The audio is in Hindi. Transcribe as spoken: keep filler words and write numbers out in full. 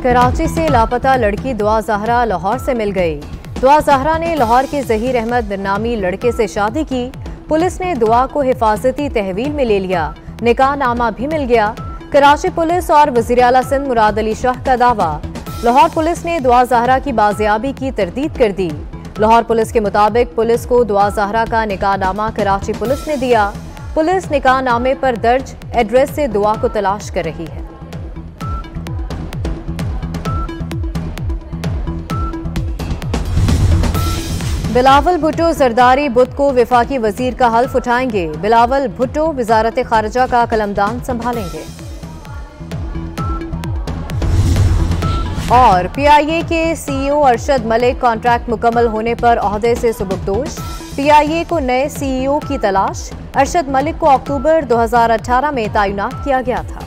कराची से लापता लड़की दुआ ज़हरा लाहौर से मिल गई। दुआ ज़हरा ने लाहौर के ज़हीर अहमद नामी लड़के से शादी की। पुलिस ने दुआ को हिफाजती तहवील में ले लिया। निकाह नामा भी मिल गया। कराची पुलिस और वज़ीर आला सिंध मुराद अली शाह का दावा। लाहौर पुलिस ने दुआ ज़हरा की बाजियाबी की तरदीद कर दी। लाहौर पुलिस के मुताबिक पुलिस को दुआ ज़हरा का निकाह नामा कराची पुलिस ने दिया। पुलिस निकाह नामे पर दर्ज एड्रेस से दुआ को तलाश कर रही है। बिलावल भुट्टो जरदारी बुध को वफाकी वजीर का हल्फ उठाएंगे। बिलावल भुट्टो वजारत खारजा का कलमदान संभालेंगे। और पीआईए के सीईओ अरशद मलिक कॉन्ट्रैक्ट मुकम्मल होने पर ओहदे से सुबुकदोश। पीआईए को नए सीईओ की तलाश। अरशद मलिक को अक्टूबर दो हज़ार अठारह में तैनात किया गया था।